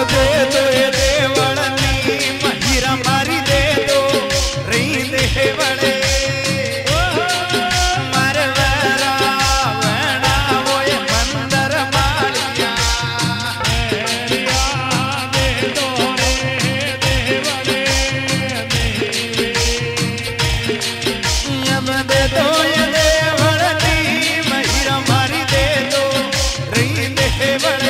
दे दो ये देवड़नी हीरा मारी दे दो रही देवड़े मारे वेरा वेणा वो ये मंदर मालिया दे दो रे देवड़े अब दे दो ये देवड़नी हीरा मारी दे दो रही देवड़े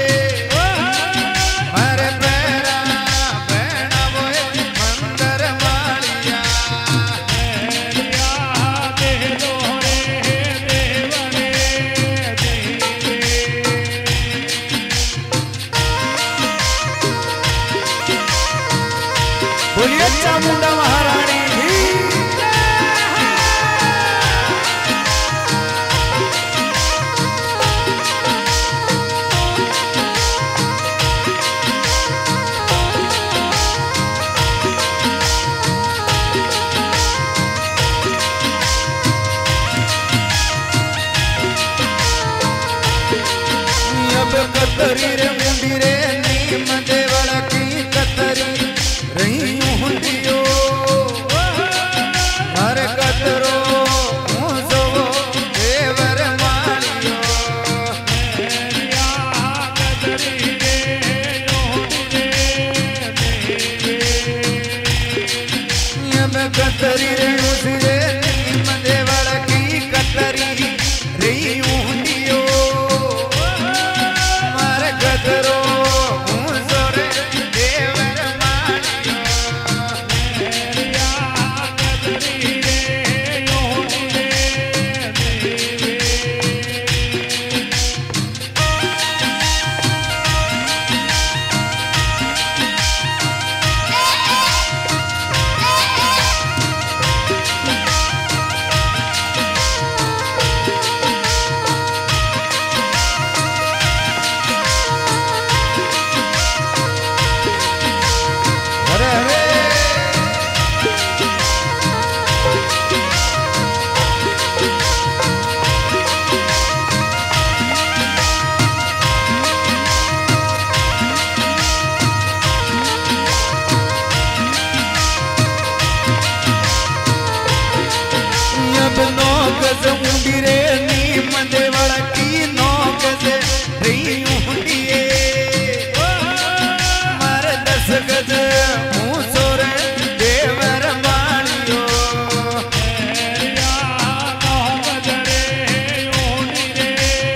बोलिए चामुंडा महारानी अब कतरी रे मुंडी रे नीम देवड़ की कतरी रही हुंडियो हर कतरो मुझो देवर मालियो कतरी रे अब कतरी रे मुझे नीम देवड़ की कतरी रही हुंडियो हर कतरो नौ गज मुंडी रे नीम देवड़ की नौ गज रही हुंडिये मारे 10 गज मुझो रे देवर मालियो नौ गज रे हुंडी रे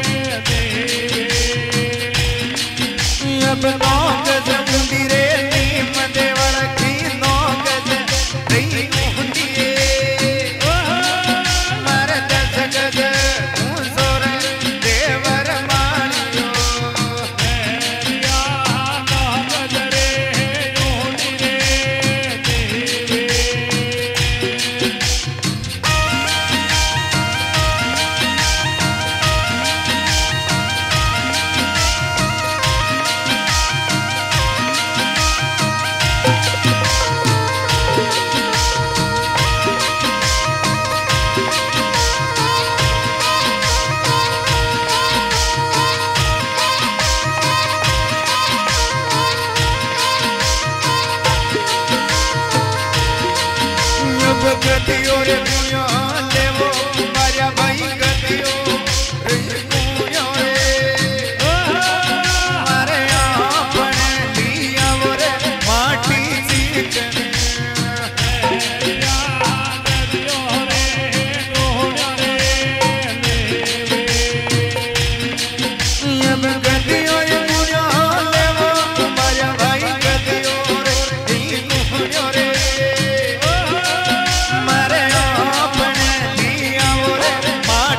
अब 9 गज मुंडी रे नीम देवड़ की 9 गज रही हुंडिये गतियो रे कुयो लेवो मारिया भाई गतियो रे कुयो रे मारे अपने लिया वो रे माटी सीखने गतियो रे कुयो रे अब गतियो रे कुयो लेवो मारिया भाई गतियो रे कुयो रे मारे अपने लिया वो रे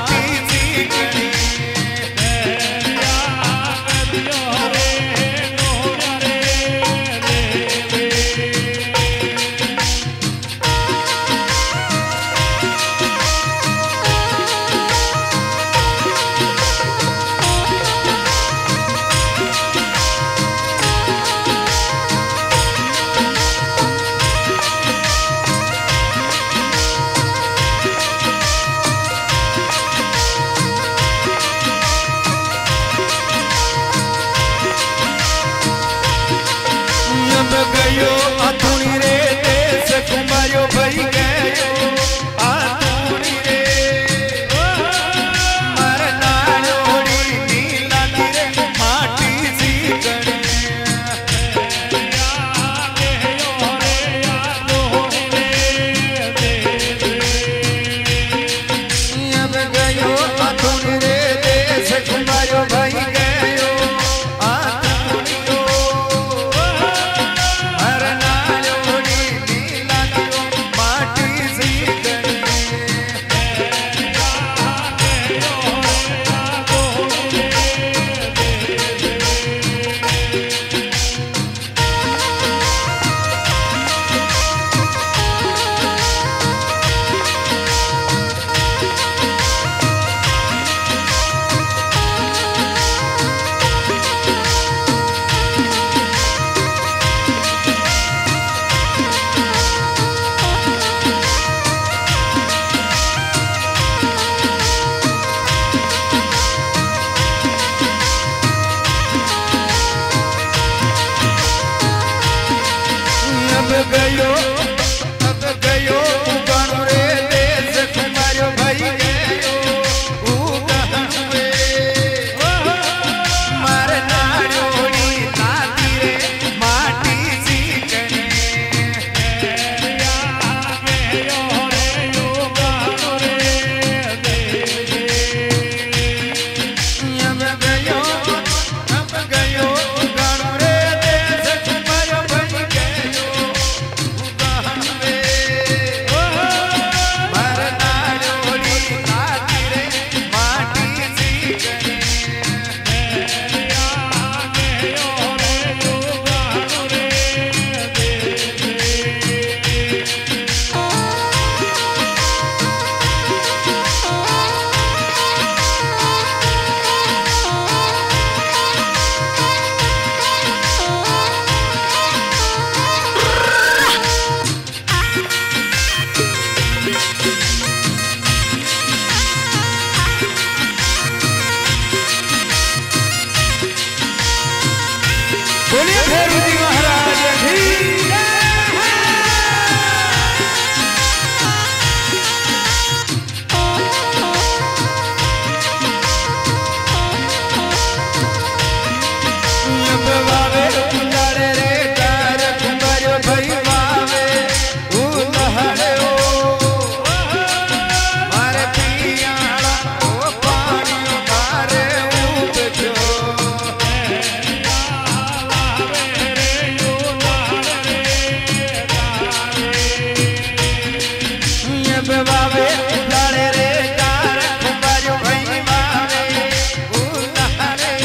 वावे उतारे रे कार कुंवारो भाई वावे उतारे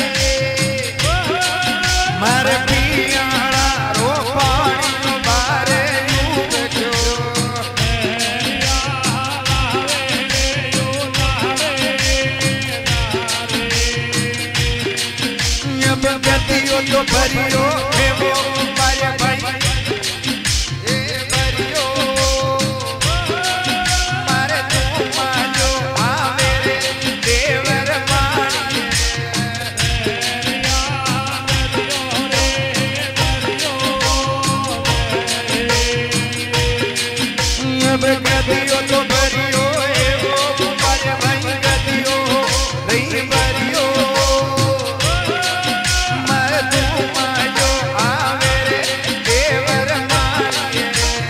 मारे पियाड़ा रो पानी नो बारे यूं जो अब गतियो तो भरियो हे वो कुंवारे भाई गतियो तो भरियो हे वो कुंवारे भाई गतियो नहीं भरियो मैं तुम जो आवे रे देवर मारिए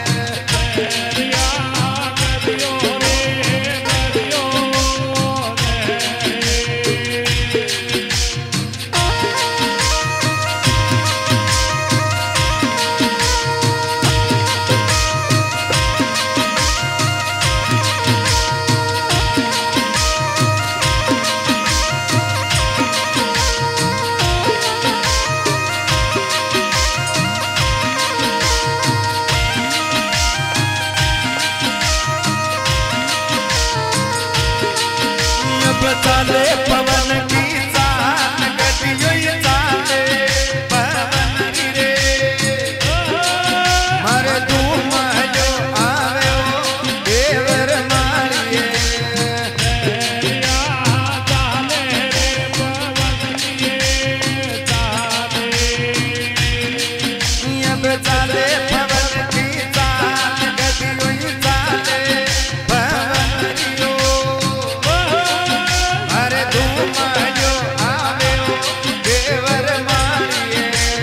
चाले पवन की चाल गतियो ये चाले पवन की रे मारे तुम जो आवे हो देवर मारिए चाले रे पवन की चाले अब चाले पवन की चाल गतियो ये चाले पवन की जो आवे हो देवर मारिए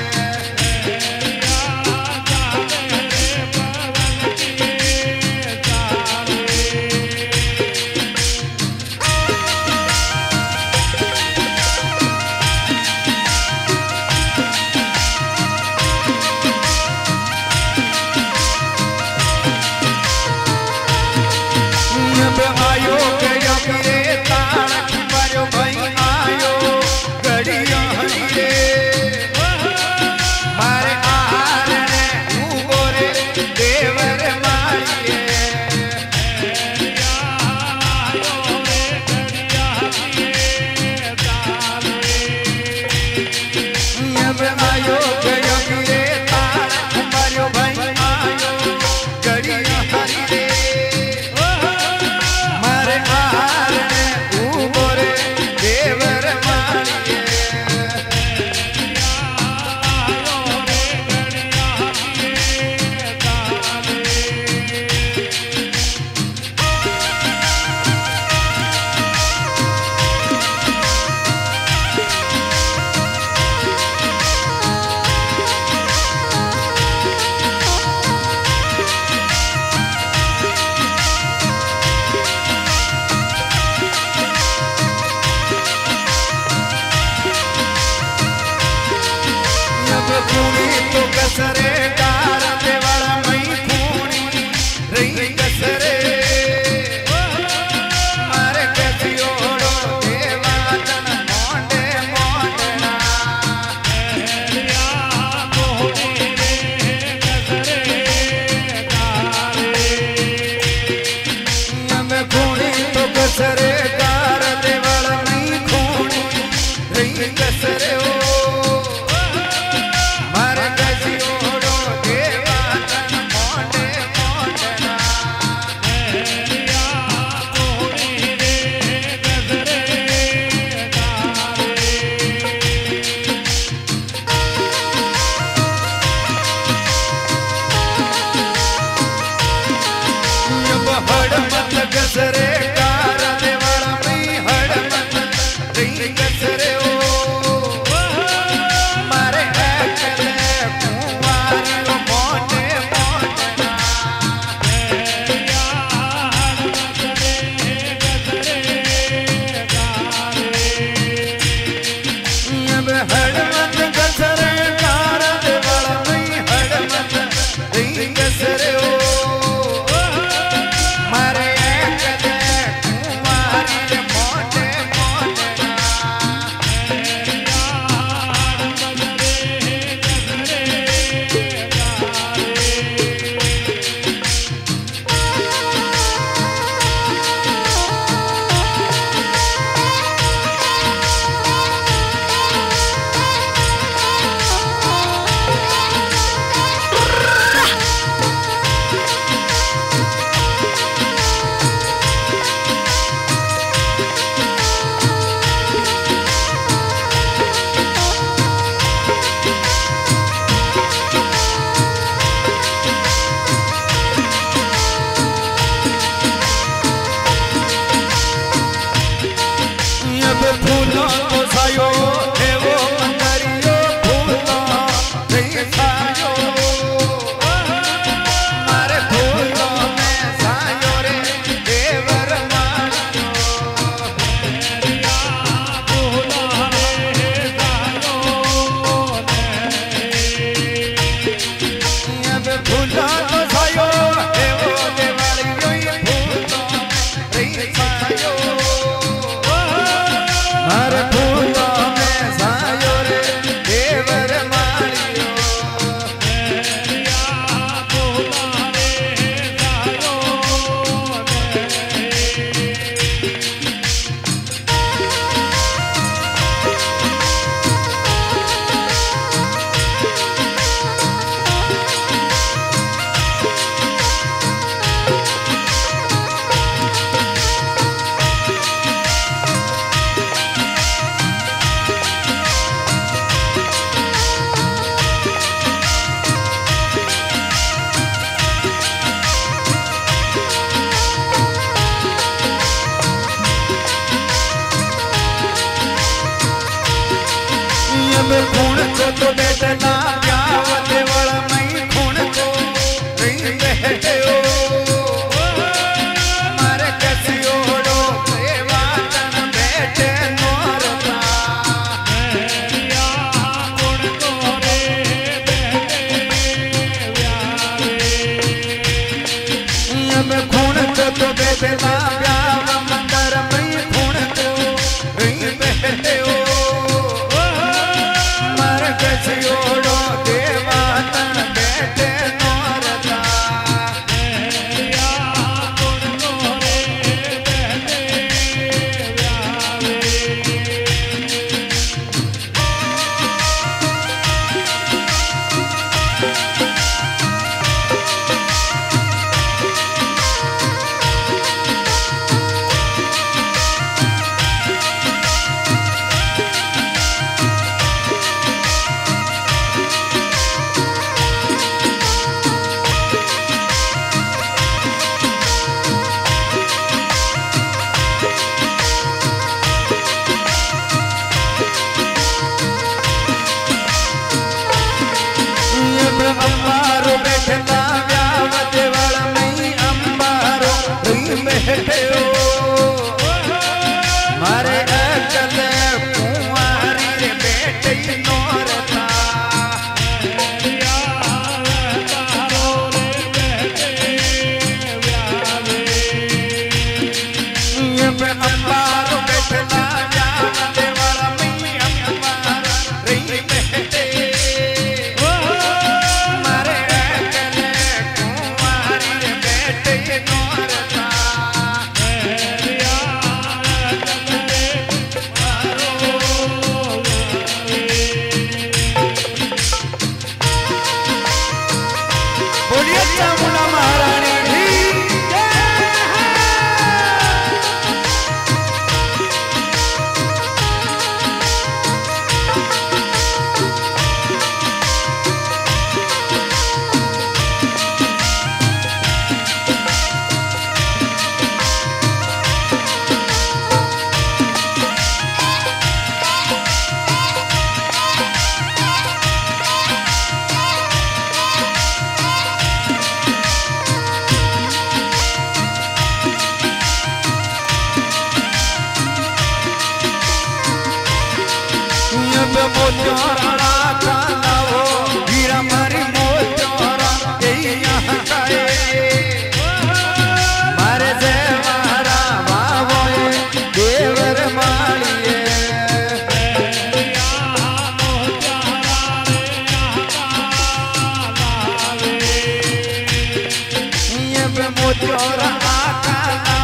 अब आयो गयो रे तार कुंवारो भाई आयो गड़िया हरिए मारे आरने उगो रे देवर मारिए अब आयो गयो रे तार कुंवारो भाई आयो गड़िया हरिए मारे आरने उगो रे देवर मारिए खूनी तो कसरे कार देवाला मई खूनी रही कसरे मारे कसियोड़ो देवातन मोंडे मोंडना अब खूनी तो कसरे कार देवाला मई खूनी रही कसरे हो हड़मत गसरे कार देवाला में हड़मत रही गसरे ओ मारे अकले कुंवारियो मोटे मोटना अब हड़मत गसरे कार देवाला में हड़मत रही गसरे ओ मारे फूलों को सायो है वो मंदरियो फूलों रे सायो मारे फूलों में सायो रे देवर मालियो अब फूलों को सायो है वो देवरियो ये फूलों रे सायो मारे फूलों में सायो रे देवर मालियो खून को तो बेटना ब्यावत वल मई खून को रही बैठे हो मारे कसियोड़ो सेवातन बैठे नोरता खून को रे बैठे व्यावे खून को तो बेटना ब्याव मंदर मई खून को रही बैठे हो कसियोड़ो देवातन बैठे नोरता अंबारो बैठता व्यावत वल मई अंबारो बैठे हो मारे अकल कुंवारी रे बैठे नोरता अंबारो बैठता व्यावत वल मई अंबारो बैठे बोलिए चामुंडा महारानी मोचोरा काना वो हीरा मारी मोचोरा यहाँ काए मारे से मारा बाबो देवर मालिए ये मोचोरा काना